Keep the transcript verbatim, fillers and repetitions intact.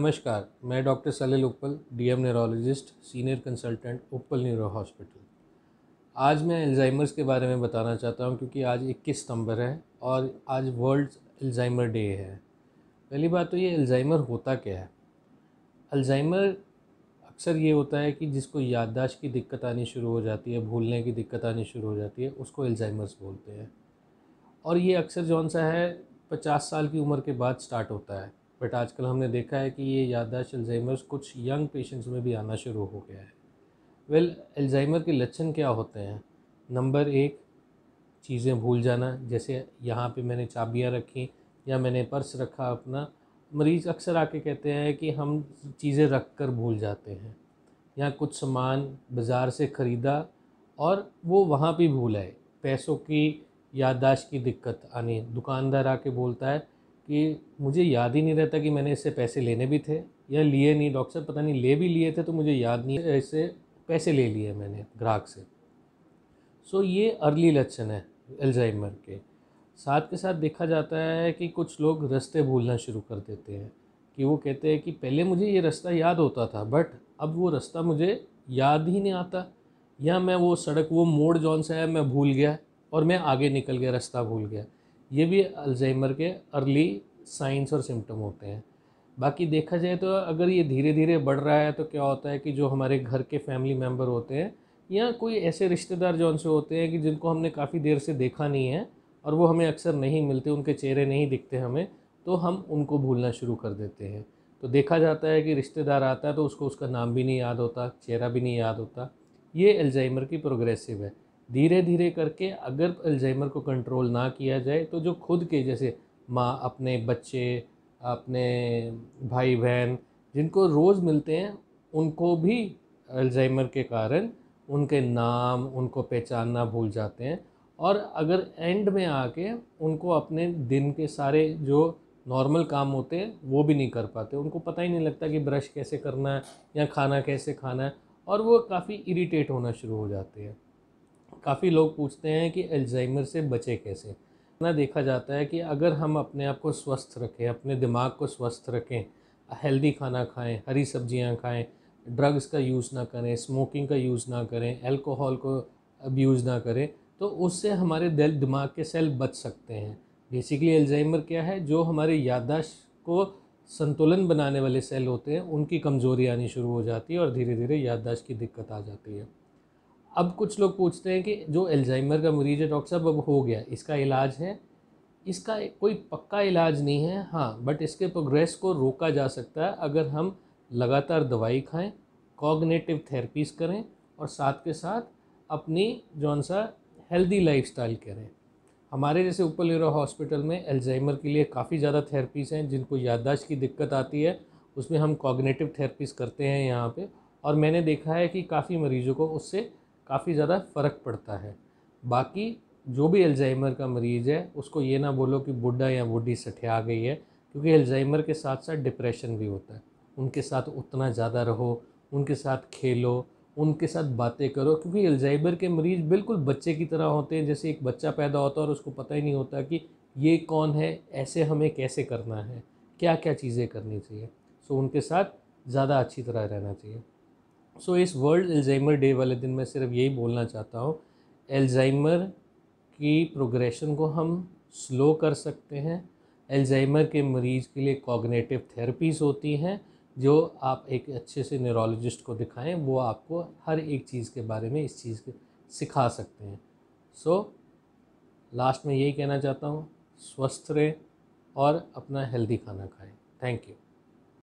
नमस्कार, मैं doctor Salil Uppal, DM neurologist, senior consultant, Uppal neuro hospital. आज मैं अल्जाइमर्स के बारे में बताना चाहता हूं क्योंकि आज इक्कीस सितंबर है और आज वर्ल्ड अल्जाइमर डे है। पहली बात तो ये अल्जाइमर होता क्या है। अल्जाइमर अक्सर ये होता है कि जिसको याददाश्त की दिक्कत आनी शुरू हो जाती है, भूलने की दिक्कत आनी शुरू हो जाती है, उसको अल्जाइमर्स बोलते हैं। और ये अक्सर जौन सा है पचास साल की उम्र के बाद स्टार्ट होता है, बट आजकल हमने देखा है कि ये याददाश्त अल्जाइमर्स कुछ यंग पेशेंट्स में भी आना शुरू हो गया है। वेल well, अल्जाइमर के लक्षण क्या होते हैं। नंबर एक, चीज़ें भूल जाना। जैसे यहाँ पे मैंने चाबियाँ रखी या मैंने पर्स रखा अपना, मरीज़ अक्सर आके कहते हैं कि हम चीज़ें रख कर भूल जाते हैं, या कुछ सामान बाज़ार से ख़रीदा और वो वहाँ पे भूल आए। पैसों की याददाश्त की दिक्कत आनी, दुकानदार आके बोलता है कि मुझे याद ही नहीं रहता कि मैंने इससे पैसे लेने भी थे या लिए नहीं, डॉक्टर साहब पता नहीं ले भी लिए थे तो मुझे याद नहीं, ऐसे पैसे ले लिए मैंने ग्राहक से। सो ये अर्ली लक्षण है अल्जाइमर के। साथ के साथ देखा जाता है कि कुछ लोग रास्ते भूलना शुरू कर देते हैं, कि वो कहते हैं कि पहले मुझे ये रास्ता याद होता था बट अब वो रास्ता मुझे याद ही नहीं आता, या मैं वो सड़क वो मोड़ जौन सा है मैं भूल गया और मैं आगे निकल गया, रास्ता भूल गया। ये भी अल्जाइमर के अर्ली साइंस और सिम्टम होते हैं। बाकी देखा जाए तो अगर ये धीरे धीरे बढ़ रहा है तो क्या होता है कि जो हमारे घर के फैमिली मेम्बर होते हैं या कोई ऐसे रिश्तेदार जौन से होते हैं कि जिनको हमने काफ़ी देर से देखा नहीं है और वो हमें अक्सर नहीं मिलते, उनके चेहरे नहीं दिखते हमें, तो हम उनको भूलना शुरू कर देते हैं। तो देखा जाता है कि रिश्तेदार आता है तो उसको उसका नाम भी नहीं याद होता, चेहरा भी नहीं याद होता। ये अल्जाइमर की प्रोग्रेसिव है। धीरे धीरे करके अगर अल्जाइमर को कंट्रोल ना किया जाए तो जो खुद के जैसे माँ अपने बच्चे, अपने भाई बहन जिनको रोज़ मिलते हैं, उनको भी अल्जाइमर के कारण उनके नाम, उनको पहचानना भूल जाते हैं। और अगर एंड में आके उनको अपने दिन के सारे जो नॉर्मल काम होते हैं वो भी नहीं कर पाते, उनको पता ही नहीं लगता कि ब्रश कैसे करना है या खाना कैसे खाना है, और वो काफ़ी इरिटेट होना शुरू हो जाते हैं। काफ़ी लोग पूछते हैं कि अल्जाइमर से बचे कैसे। ना देखा जाता है कि अगर हम अपने आप को स्वस्थ रखें, अपने दिमाग को स्वस्थ रखें, हेल्दी खाना खाएं, हरी सब्जियां खाएं, ड्रग्स का यूज़ ना करें, स्मोकिंग का यूज़ ना करें, अल्कोहल को अब्यूज़ ना करें, तो उससे हमारे दिल दिमाग के सेल बच सकते हैं। बेसिकली अल्जाइमर क्या है, जो हमारे याददाश्त को संतुलन बनाने वाले सेल होते हैं उनकी कमज़ोरी आनी शुरू हो जाती है और धीरे धीरे याददाश्त की दिक्कत आ जाती है। अब कुछ लोग पूछते हैं कि जो अल्जाइमर का मरीज़ है डॉक्टर साहब अब हो गया, इसका इलाज है। इसका कोई पक्का इलाज नहीं है, हाँ, बट इसके प्रोग्रेस को रोका जा सकता है अगर हम लगातार दवाई खाएं, कॉग्निटिव थेरेपीज़ करें और साथ के साथ अपनी जौन सा हेल्दी लाइफस्टाइल करें। हमारे जैसे उपल न्यूरो हॉस्पिटल में अल्जाइमर के लिए काफ़ी ज़्यादा थेरेपीज़ हैं। जिनको याददाश्त की दिक्कत आती है उसमें हम कॉग्निटिव थेरेपीज़ करते हैं यहाँ पे, और मैंने देखा है कि काफ़ी मरीज़ों को उससे काफ़ी ज़्यादा फ़र्क पड़ता है। बाकी जो भी अल्जाइमर का मरीज़ है उसको ये ना बोलो कि बुढ़ा या बूढ़ी सठिया गई है, क्योंकि अल्जाइमर के साथ साथ डिप्रेशन भी होता है। उनके साथ उतना ज़्यादा रहो, उनके साथ खेलो, उनके साथ बातें करो, क्योंकि अल्जाइमर के मरीज़ बिल्कुल बच्चे की तरह होते हैं। जैसे एक बच्चा पैदा होता है और उसको पता ही नहीं होता कि ये कौन है, ऐसे हमें कैसे करना है, क्या क्या चीज़ें करनी चाहिए। सो उनके साथ ज़्यादा अच्छी तरह रहना चाहिए। सो इस वर्ल्ड अल्जाइमर डे वाले दिन मैं सिर्फ यही बोलना चाहता हूँ, अल्जाइमर की प्रोग्रेशन को हम स्लो कर सकते हैं। अल्जाइमर के मरीज़ के लिए कॉग्निटिव थेरेपीज़ होती हैं, जो आप एक अच्छे से न्यूरोलॉजिस्ट को दिखाएं, वो आपको हर एक चीज़ के बारे में इस चीज़ के सिखा सकते हैं। सो लास्ट में यही कहना चाहता हूँ, स्वस्थ रहें और अपना हेल्दी खाना खाएं। Thank you.